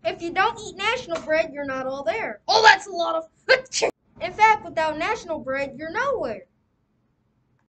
If you don't eat national bread, you're not all there. Oh, that's a lot of... In fact, without national bread, you're nowhere.